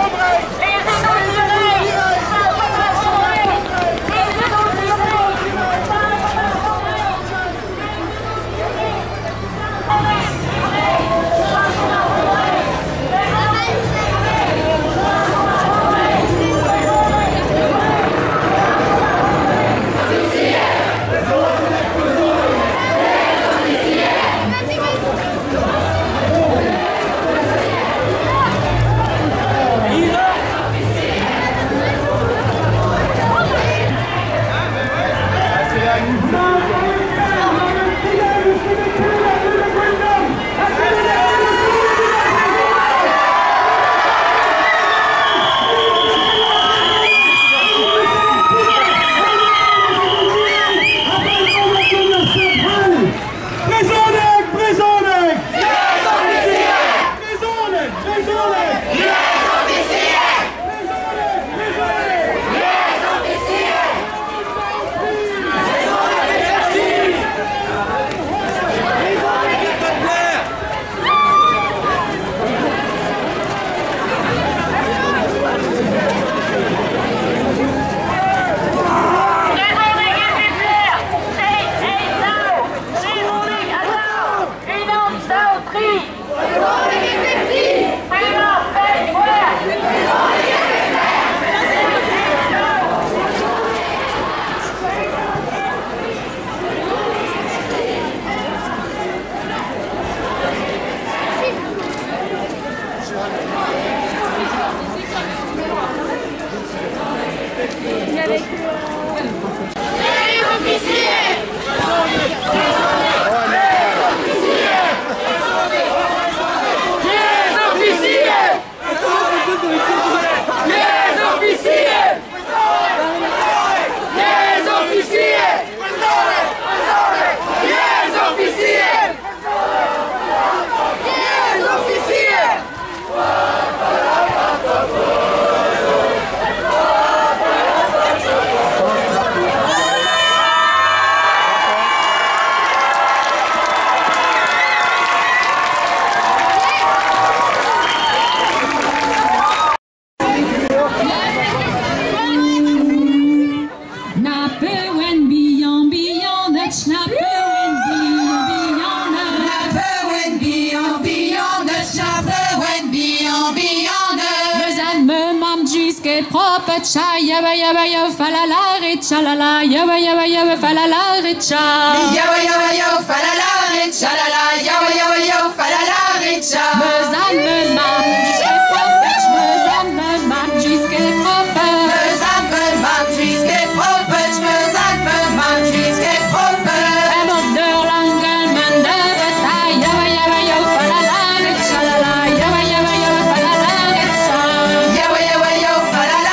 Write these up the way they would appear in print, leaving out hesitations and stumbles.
Cha yaba yaba yo falala richa la la yaba yaba yo falala richa yaba yaba yo falala richa la la yaba yaba yo falala richa me zan me mam jusqu'à propre me zan me mam jusqu'à propre me zan me mam jusqu'à propre me zan me mam jusqu'à propre un odeur langue man de bataille yaba yaba yo falala richa la la yaba yaba yo falala richa yaba yaba yo falala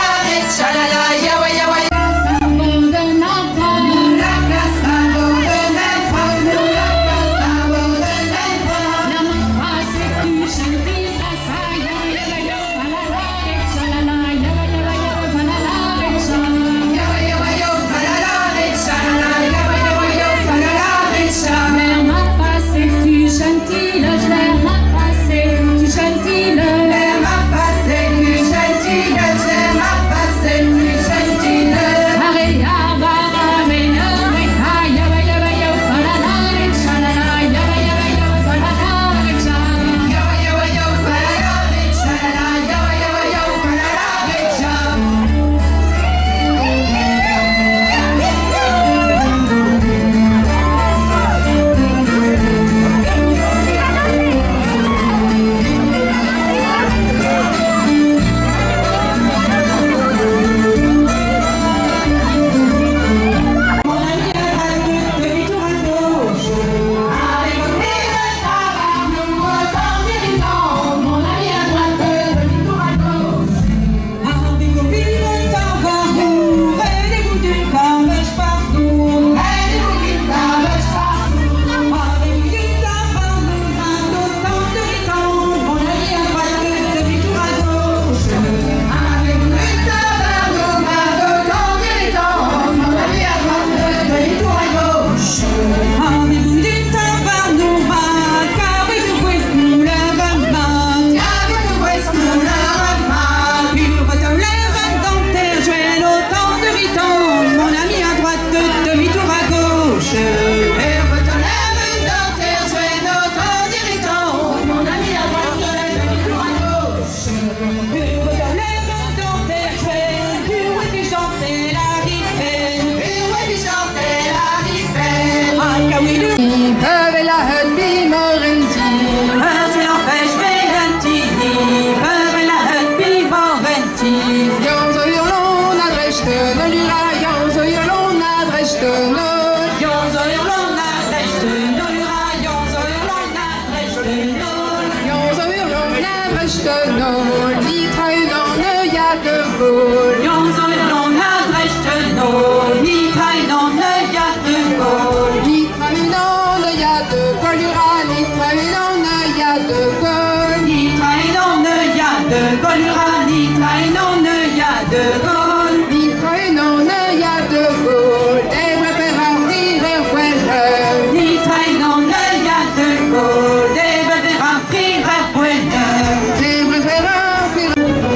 Gaulle. Jons und Longa rechten Not, ni Thailand ja de Gaulle. Ni Thailand ja de Gaulle, ni Thailand ja de Gaulle. Ni Thailand ja de Gaulle, ni Thailand ja de Gaulle. Ni Thailand ja de Gaulle, et préférant rire well. Ni Thailand ja de Gaulle, et préférant rire well. Et préférant rire.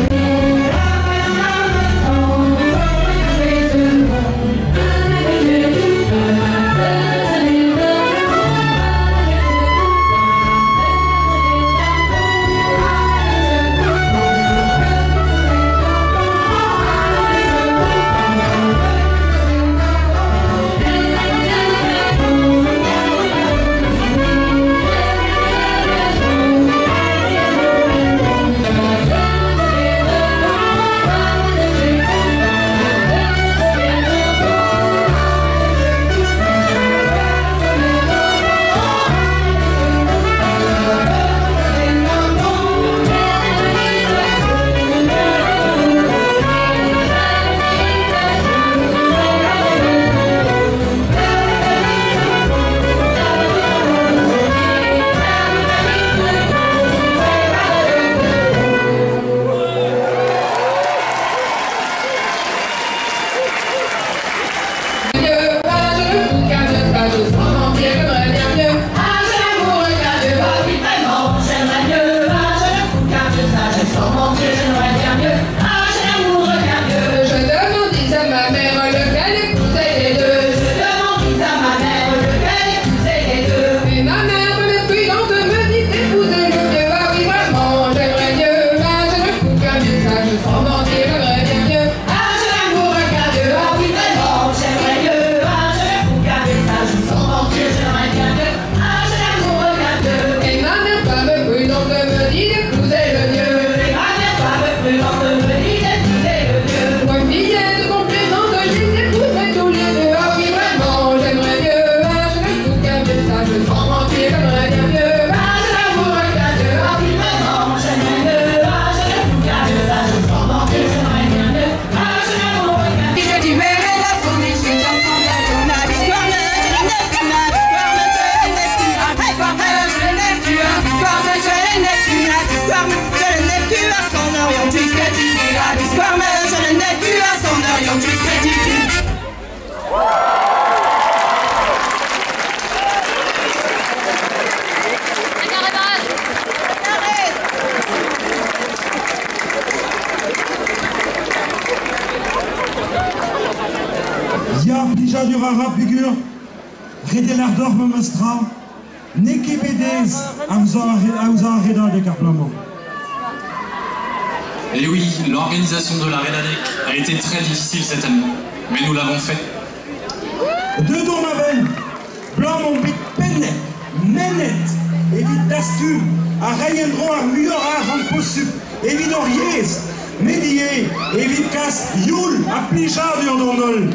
Ja, déjà du rara figure, redelar dorme mestra, neki BDs, amza reda de Carplamont. Et oui, l'organisation de la Redadec a été très difficile cette année, mais nous l'avons fait. Deux dons maven, blanc mon bit pennet, menet, évite d'astu, à rayendro à muora ram possup, évite oriez, médié, évite casse, youl, à plichard du ondondol.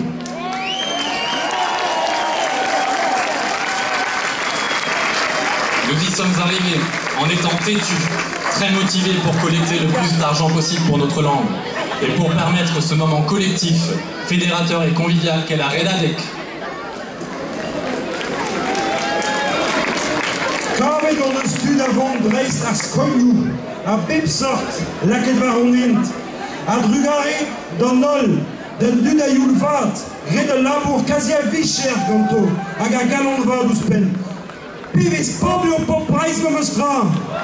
Nous y sommes arrivés en étant têtus, très motivés pour collecter le plus d'argent possible pour notre langue et pour permettre ce moment collectif, fédérateur et convivial qu'est la Redadec. Quand dans le stud avant Dreist à Skoyou, à Pepsort, la Kedvaronint, à Drugari, dans Nol, den Dudayoulvat, Red de Labour, Kazia Vicher, Ganto, à Gagalonva d'Uspen. Pivis Pobio Pop Price Memestra.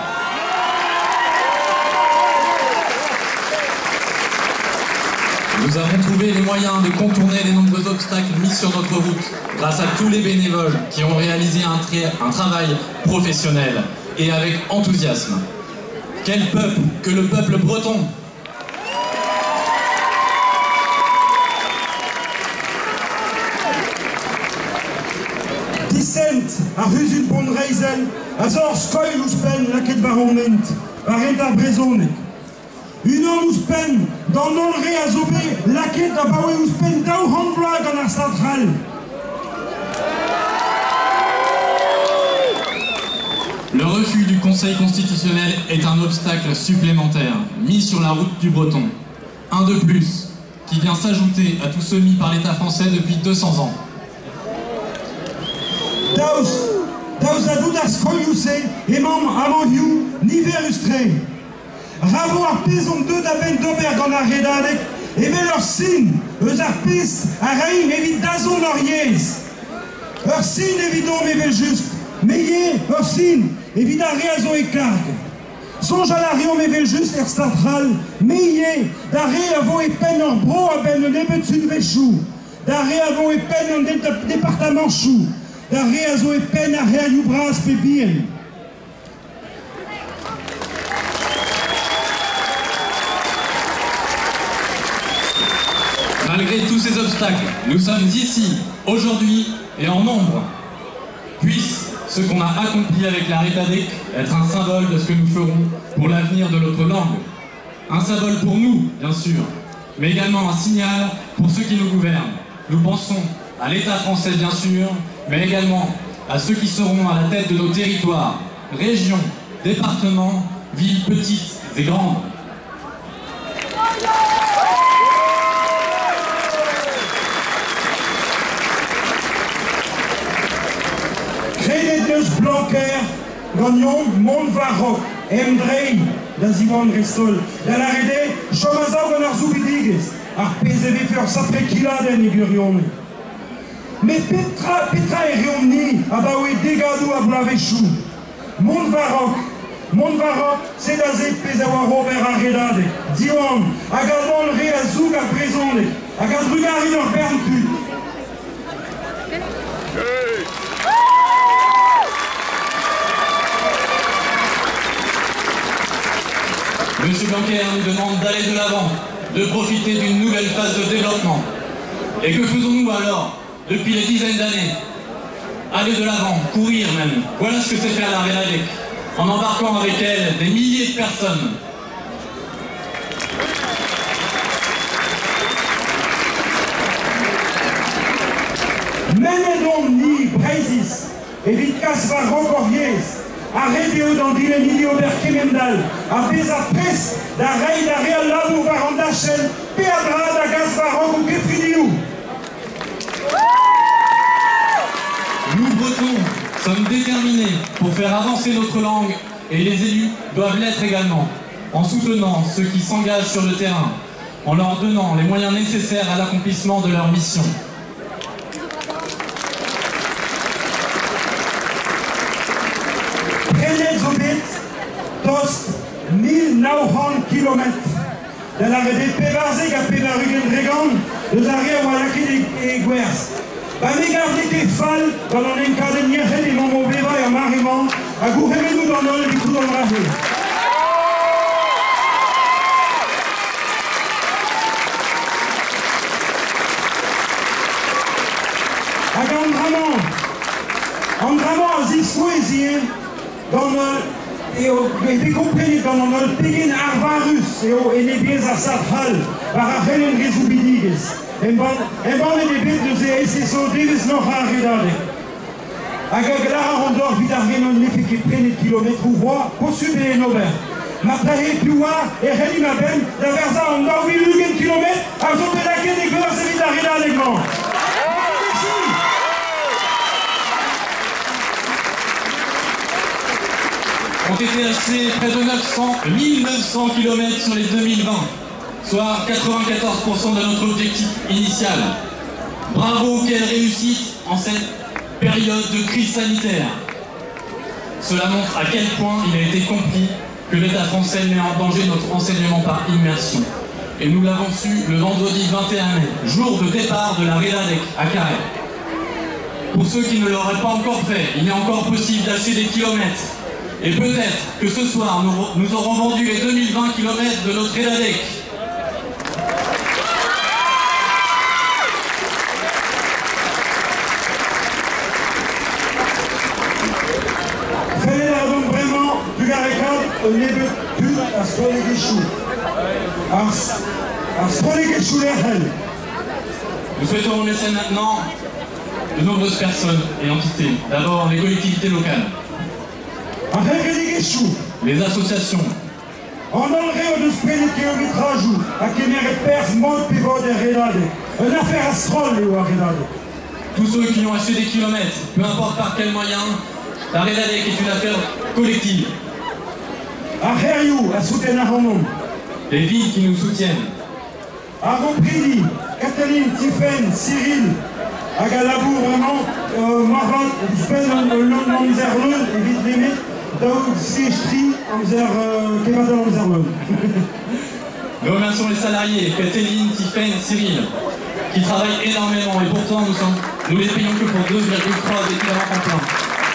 Nous avons trouvé les moyens de contourner les nombreux obstacles mis sur notre route grâce à tous les bénévoles qui ont réalisé un travail professionnel et avec enthousiasme. Quel peuple que le peuple breton! A Rüsut Bonreisen, a Zor Skoy Luspen, la Kedvaronment, a Reda Brezonek. Une an Luspen, dans Nolre a Zobé, la Ked a Bawe Luspen, Dao Handblag dans la centrale. Le refus du Conseil constitutionnel est un obstacle supplémentaire mis sur la route du Breton. Un de plus, qui vient s'ajouter à tous ceux mis par l'État français depuis 200 ans. Daus adudas konjuse imam amohiu niver ustre. Ravo arpez deux d'aben d'oberg en arredadek, et leur sin, eus arpez araim evit dazon oriez. Ur sin evidom evel just, meye ur sin evit areazo e karg. Sonj à l'ariom evel just central, meye d'are avo e pen ur bro a ben un ebet sun vechou, d'are avo e pen un département chou, d'are azo e pen a realiou bras pe bien. Malgré tous ces obstacles, nous sommes ici, aujourd'hui et en nombre. Puisse ce qu'on a accompli avec la Rétadec être un symbole de ce que nous ferons pour l'avenir de notre langue. Un symbole pour nous, bien sûr, mais également un signal pour ceux qui nous gouvernent. Nous pensons à l'État français, bien sûr, mais également à ceux qui seront à la tête de nos territoires, régions, départements, villes petites et grandes. Credeus Blanquer, Gagnon, Montvarroc, Emdrei, das Ivan Restol, da la rede, Chomazau dans leurs oublidiges, Arpezeve fer saprekilade nigurion. Mais Petra et Riomni, abaoui dégado à Blavechou. Montvarroc, c'est d'azé pesawa Robert Arredade, Diwan, agadon le réazouk à présonde, agadrugari dans Berntu. Monsieur Blanquer nous demande d'aller de l'avant, de profiter d'une nouvelle phase de développement. Et que faisons-nous alors, depuis des dizaines d'années? Aller de l'avant, courir même. Voilà ce que c'est faire la Rétadec, en embarquant avec elle des milliers de personnes. Menedon ni Breisis, evitas va rocoriez, arrêtez dans dile milio berkemendal, a pesa pres, da rei da real labou varandachel, peadra da gaz varok ou kefiniou. Nous, Bretons, sommes déterminés pour faire avancer notre langue et les élus doivent l'être également, en soutenant ceux qui s'engagent sur le terrain, en leur donnant les moyens nécessaires à l'accomplissement de leur mission. Tost 1900 km. De la rede pevarzeg a pevarugen regan, eus a rea walakid e gwerzh. Ba me garde ket fall gant an enkaden nierc'het e momo beva e mariman, a gouremedou d'an ol bikou d'an rahe. Hag an dramant a zisouezien gant et découpé dans le pegin arvarus et les biens à Sarfal par un helen résoubidigues. Et bon les biens de ces SSO devis noch arredade. Agaglara rondor vidargen on l'effet qui prennent des kilomètres ou voix, possible et nober. Ma taille plus loin et Réli ma belle, la versa on doit 8 kilomètres, à jour la quai des gars, c'est vidargen allègrement. Ont été achetés près de 1900 km sur les 2020, soit 94% de notre objectif initial. Bravo, quelle réussite en cette période de crise sanitaire. Cela montre à quel point il a été compris que l'État français met en danger notre enseignement par immersion. Et nous l'avons su le vendredi 21 mai, jour de départ de la Rétadec à Carhaix. Pour ceux qui ne l'auraient pas encore fait, il est encore possible d'acheter des kilomètres. Et peut-être que ce soir, nous aurons vendu les 2020 km de notre Rétadec. Fallait donc vraiment du garécade au nez de pute à ce qu'on est guichou. À ce qu'on est guichou les rênes. Nous souhaitons remercier maintenant de nombreuses personnes et entités. D'abord les collectivités locales. Les associations, On enlève de sprint kilométrage à qui mérite perdre mon pivot de Redade. Une affaire astrale, ou à Redade. Tous ceux qui ont acheté des kilomètres, peu importe par quel moyen, la Redadec est une affaire collective. À Heriou, à soutenir un homme. Les villes qui nous soutiennent. À Ropridi, Catherine, Tiffen, Cyril, à Galabour, vraiment, Marat, Spen, Lomzerlun, et vite limite, Daoud, Sichtri, Kevin Lomzerlun. Nous remercions les salariés, Catherine, Tiffen, Cyril, qui travaillent énormément et pourtant nous les payons que pour 2,3 équivalents temps plein.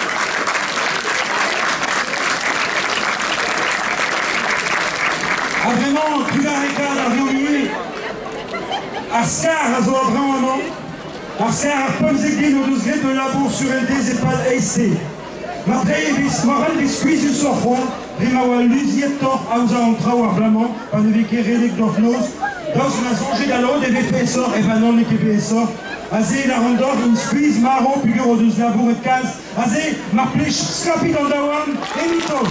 Ah vraiment, tu l'as regardé à réunir. Ascar, à Zoabran, Ascar, à Pomzegin, au 12 de labour sur un des épales AC. Après, Moral biscuit du Sofron, Rimawa Luzietor, Ausa en Trauer Blamant, par le Vicky Relic d'Ofnos, dans une assemblée d'allô des VPSor et Banon et KPSor. Azé, la rondor, une squeeze, marron, puis au 12 labour et 15. Azé, Marplich, Scapit en Dawan et Mito.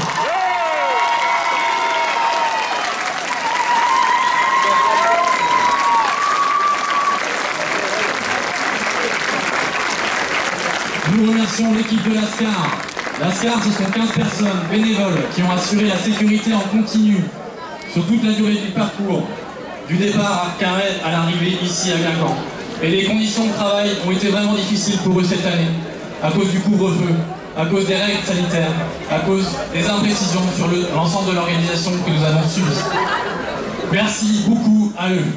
Nous remercions l'équipe de l'ASCAR. L'ASCAR, ce sont 15 personnes bénévoles qui ont assuré la sécurité en continu sur toute la durée du parcours, du départ à Carrel à l'arrivée ici à Guingamp. Et les conditions de travail ont été vraiment difficiles pour eux cette année, à cause du couvre-feu, à cause des règles sanitaires, à cause des imprécisions sur l'ensemble de l'organisation que nous avons subie. Merci beaucoup à eux.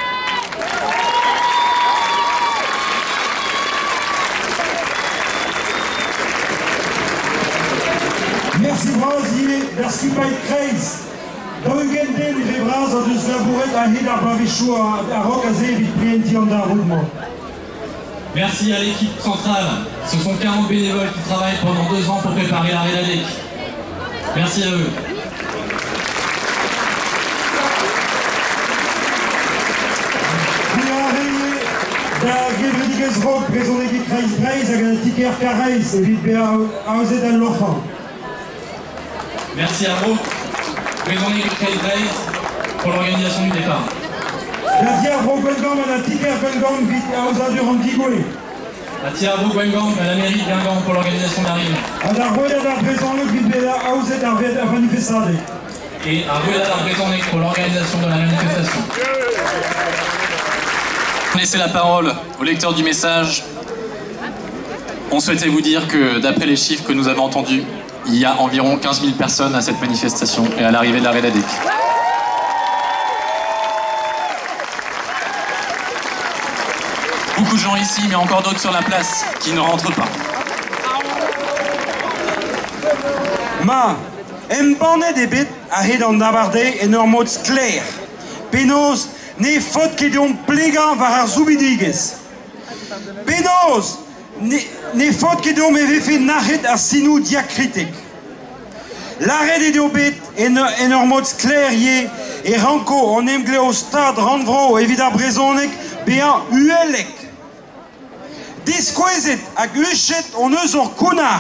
Merci Brasier, merci Pike Kreis. Dans le Genden, les bras ont dû se labourer à Hidar Bavichou à Rocazé, vite prienti en Daroudement. Merci à l'équipe centrale. Ce sont 40 bénévoles qui travaillent pendant 2 ans pour préparer la Redadec. Merci à eux. Président de l'équipe Kreis Breis, avec un ticket Carreis, et vite à Ozé dans l'Offan. Merci à vous, président de l'équipe Kreis Breis, pour l'organisation du départ. Merci à vous, Guingamp, à la ticket Guingamp, vite à Ozé durant Digoué. Merci à vous, Guingamp, à la mairie de Guingamp pour l'organisation de l'arrivée. À la Rueda da Présence, vite à Ozé dans la manifestation. Et à Rueda da Présence pour l'organisation de la manifestation. Laissez la parole au lecteur du message. On souhaitait vous dire que d'après les chiffres que nous avons entendus, il y a environ 15 000 personnes à cette manifestation et à l'arrivée de la Redadec. Beaucoup de gens ici, mais encore d'autres sur la place qui ne rentrent pas. Ma, embanne des bits à Hedon Dabardé et normots clair. Penos, ne faute qui dont plégan var zubidiges. Penos, ne faute qui dont m'avait fait nahet à sinou diacritique. L'arrêt des deux bits et normots clair et ranco en anglais au stade renvro évida brezonek bien uelek. Disquesit à guchet on eusor kunard.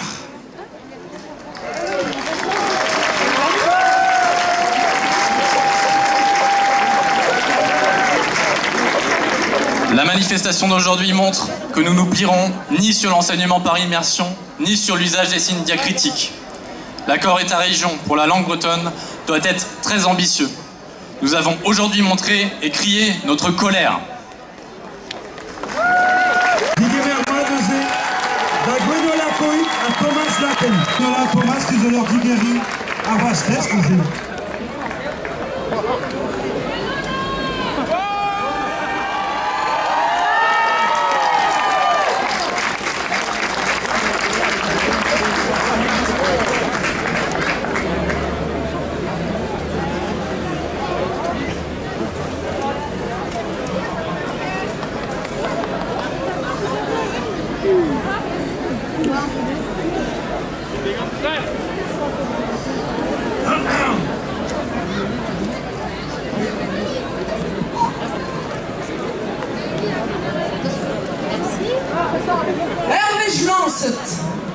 La manifestation d'aujourd'hui montre que nous nous plierons ni sur l'enseignement par immersion, ni sur l'usage des signes diacritiques. L'accord État-région pour la langue bretonne doit être très ambitieux. Nous avons aujourd'hui montré et crié notre colère.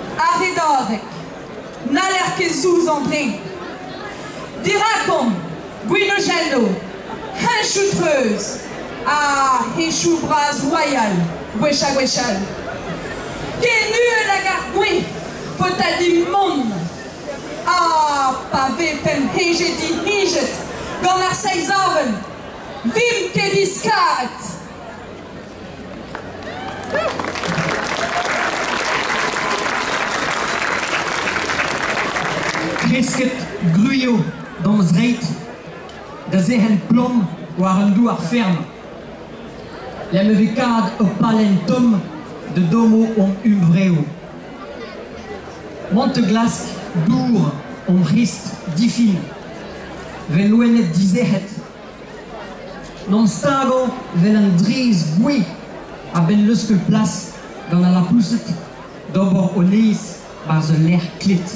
Nalerke zouz an dre. Dirakom, gello, un choutreuse, ah, et choubras royal, wecha wechal. Qu'est nu la gargouille, faut à du monde. Ah, pavé fem hegeti higet, gant ar seizaven, vim ket diskat. Kresket gruio dans zreit, da zehen plom war un douar ferme. La mevekad o palen tom de domo om umvreo. Monteglask dour om rist difin. Ven loenet dizehet. Non stago ven an driz gwi a ben leuskel plas gant a la pousset d'obor o neis bar ze l'er klit.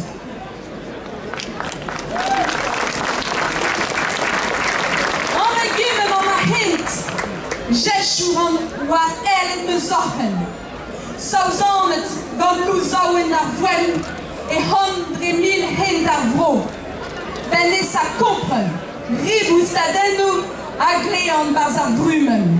Jeschuren war ellen besochen. Sauzonet gant louzaouen ar voen e 100.000 hent ar vro. Ben les a kompren, ribou stadennou a glean baz ar vrumen.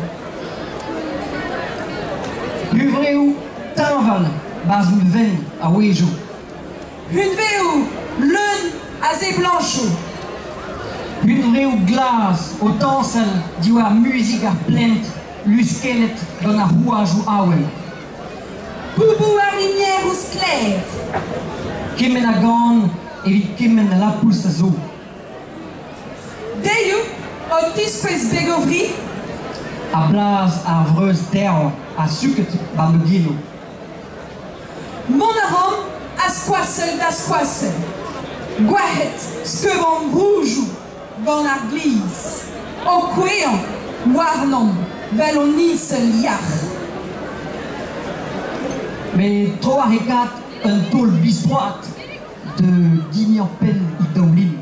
Buvreo tanval baz un ven a wejo. Un veo leun a ze blanchou. Un vreo glas o tansel diwar muzik ar plent luskelet gant ar rouajou aouel. Boubou ar linière ou skler. Kemen a gant evit kemen a lapous a zo. Deiou o tispez begovri. A blaz ar vreuz terre a suket ba meugino. Mon arom a skoasel da skoasel. Gwahet skeuvan roujou gant ar gliz. O kwean warnom vel o nisel yach. Mais tro a rekat un tol bistroat de dignan pen i daoulin.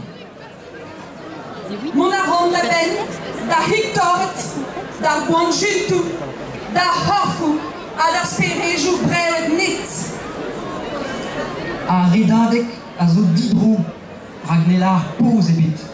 Mon arom da ben, da hictort, da guanjiltou, da horfou, a da sperejou brevet nit. A redadek a zo didro ragnelar poz ebet.